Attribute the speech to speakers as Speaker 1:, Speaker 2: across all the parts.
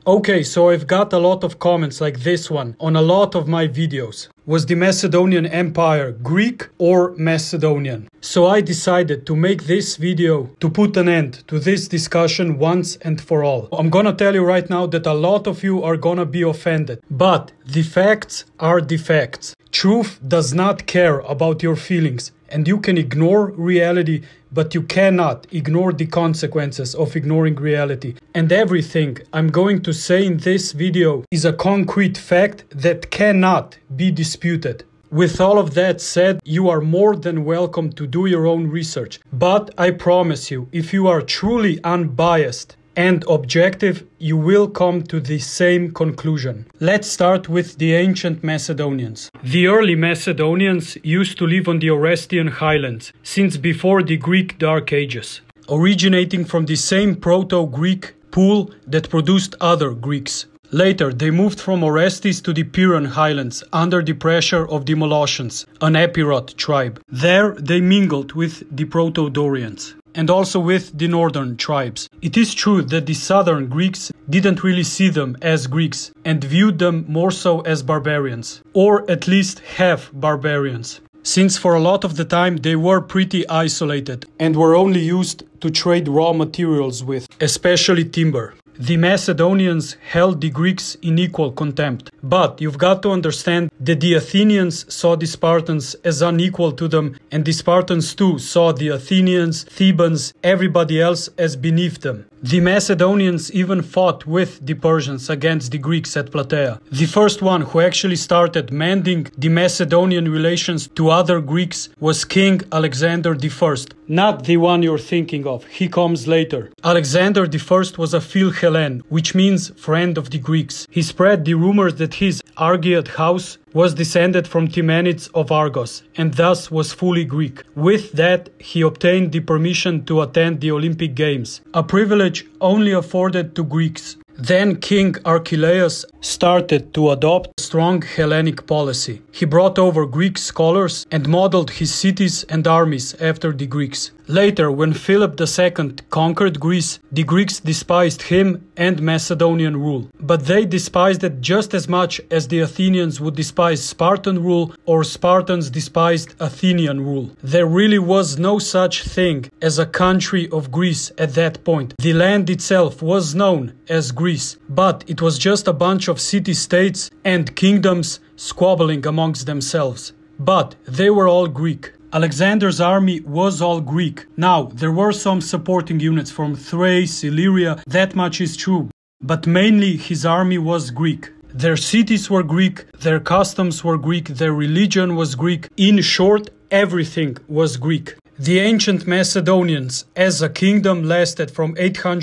Speaker 1: Okay, so I've got a lot of comments like this one on a lot of my videos. Was the Macedonian Empire Greek or Macedonian? So I decided to make this video to put an end to this discussion once and for all. I'm gonna tell you right now that a lot of you are gonna be offended, but the facts are the facts. Truth does not care about your feelings, and you can ignore reality, but you cannot ignore the consequences of ignoring reality. And everything I'm going to say in this video is a concrete fact that cannot be disputed. With all of that said, you are more than welcome to do your own research. But I promise you, if you are truly unbiased and objective, you will come to the same conclusion. Let's start with the ancient Macedonians. The early Macedonians used to live on the Orestian highlands since before the Greek Dark Ages, originating from the same Proto-Greek pool that produced other Greeks. Later, they moved from Orestis to the Piran highlands under the pressure of the Molossians, an Epirot tribe. There, they mingled with the Proto-Dorians and also with the northern tribes. It is true that the southern Greeks didn't really see them as Greeks and viewed them more so as barbarians, or at least half barbarians, since for a lot of the time they were pretty isolated and were only used to trade raw materials with, especially timber. The Macedonians held the Greeks in equal contempt, but you've got to understand that the Athenians saw the Spartans as unequal to them, and the Spartans too saw the Athenians, Thebans, everybody else as beneath them. The Macedonians even fought with the Persians against the Greeks at Plataea. The first one who actually started mending the Macedonian relations to other Greeks was King Alexander I. Not the one you're thinking of, he comes later. Alexander I was a Philhellene, which means friend of the Greeks. He spread the rumors that his Argead house was descended from Timanids of Argos, and thus was fully Greek. With that, he obtained the permission to attend the Olympic Games, a privilege only afforded to Greeks. Then King Archelaus started to adopt a strong Hellenic policy. He brought over Greek scholars and modeled his cities and armies after the Greeks. Later, when Philip II conquered Greece, the Greeks despised him and Macedonian rule. But they despised it just as much as the Athenians would despise Spartan rule or Spartans despised Athenian rule. There really was no such thing as a country of Greece at that point. The land itself was known as Greece, but it was just a bunch of city-states and kingdoms squabbling amongst themselves. But they were all Greek. Alexander's army was all Greek. Now, there were some supporting units from Thrace, Illyria, that much is true, but mainly his army was Greek. Their cities were Greek, their customs were Greek, their religion was Greek. In short, everything was Greek. The ancient Macedonians as a kingdom lasted from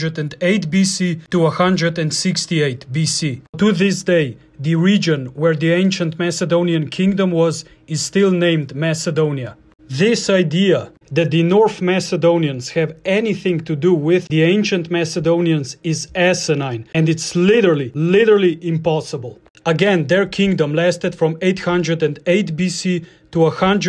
Speaker 1: 808 BC to 168 BC. To this day, the region where the ancient Macedonian kingdom was is still named Macedonia. This idea that the North Macedonians have anything to do with the ancient Macedonians is asinine, and it's literally impossible. Again, their kingdom lasted from 808 BC to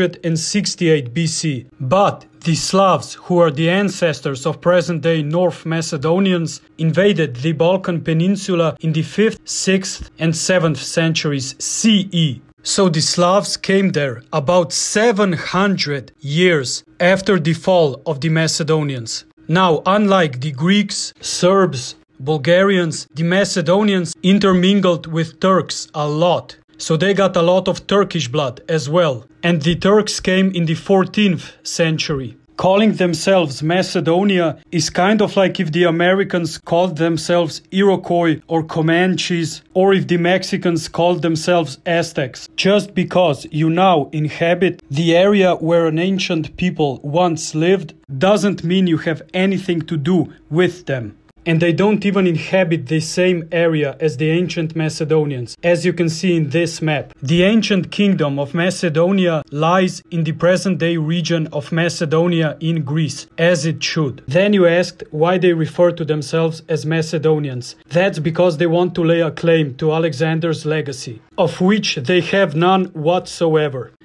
Speaker 1: 168 BC. But the Slavs, who are the ancestors of present-day North Macedonians, invaded the Balkan Peninsula in the 5th, 6th and 7th centuries CE. So the Slavs came there about 700 years after the fall of the Macedonians. Now, unlike the Greeks, Serbs, Bulgarians, the Macedonians intermingled with Turks a lot. So they got a lot of Turkish blood as well. And the Turks came in the 14th century. Calling themselves Macedonia is kind of like if the Americans called themselves Iroquois or Comanches, or if the Mexicans called themselves Aztecs. Just because you now inhabit the area where an ancient people once lived doesn't mean you have anything to do with them. And they don't even inhabit the same area as the ancient Macedonians, as you can see in this map. The ancient kingdom of Macedonia lies in the present-day region of Macedonia in Greece, as it should. Then you asked why they refer to themselves as Macedonians. That's because they want to lay a claim to Alexander's legacy, of which they have none whatsoever.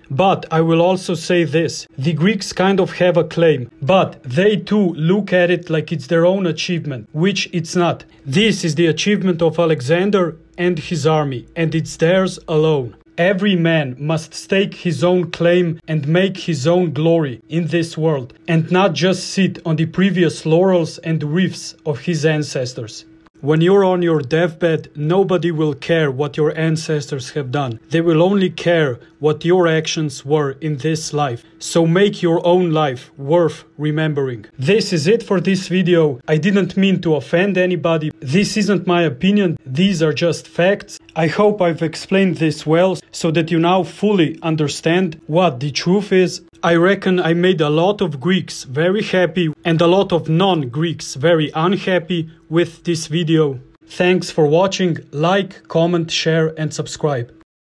Speaker 1: But I will also say this, the Greeks kind of have a claim, but they too look at it like it's their own achievement, which it's not. This is the achievement of Alexander and his army, and it's theirs alone. Every man must stake his own claim and make his own glory in this world, and not just sit on the previous laurels and reefs of his ancestors. When you're on your deathbed, nobody will care what your ancestors have done. They will only care what your actions were in this life. So make your own life worth remembering. This is it for this video. I didn't mean to offend anybody. This isn't my opinion. These are just facts. I hope I've explained this well so that you now fully understand what the truth is. I reckon I made a lot of Greeks very happy and a lot of non-Greeks very unhappy with this video. Thanks for watching. Like, comment, share and subscribe.